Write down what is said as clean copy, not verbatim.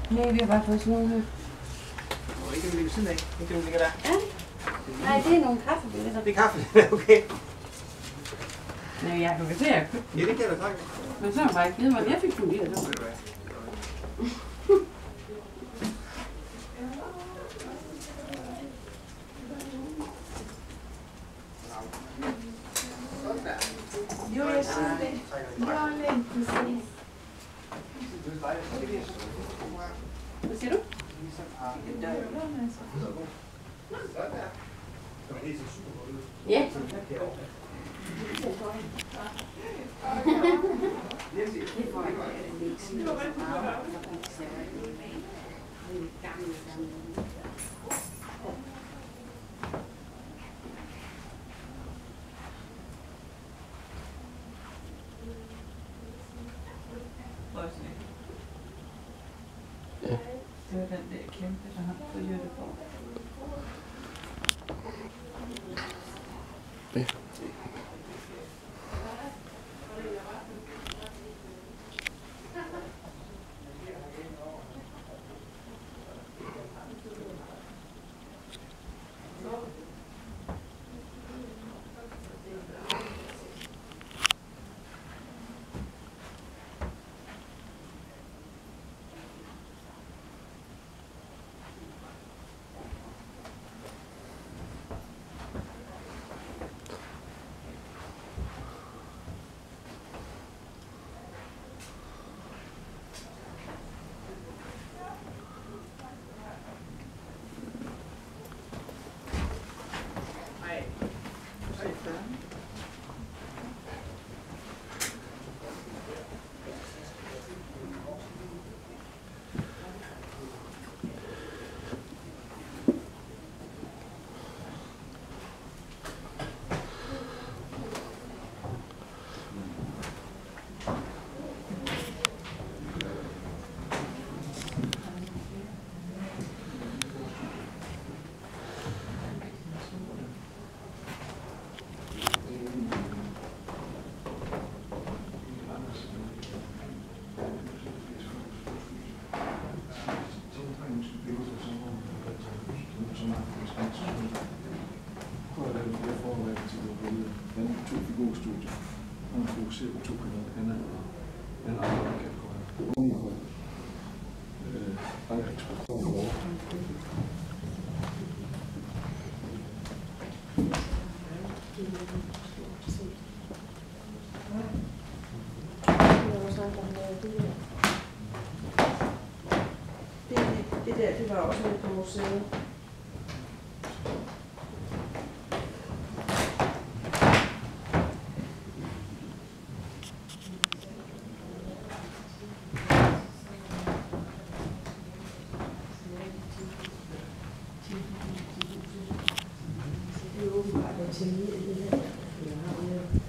Nej, vi har bare fået sådan nogle her. Og ikke dem ved siden af. Ikke dem ligger der. Ja. Nej, det er nogle kaffebilletter. Det er kaffe. Okay. Nej, jeg kan vel se, at jeg købte. Ja, det kan jeg da takke. Men så har jeg bare ikke givet mig, at jeg fik fungeret. Ved du hvad? Jo, jeg synes det. Jo, lidt præcis. Hvad siger du? Ja. Det var den der kæmpe, der har på Jødeborg. Ja. Fokusere på to kanaler. Han er en anden kategori. Bankeksperson over. Det der, det var også med på museet. Det er åbenbart en teknik i det her.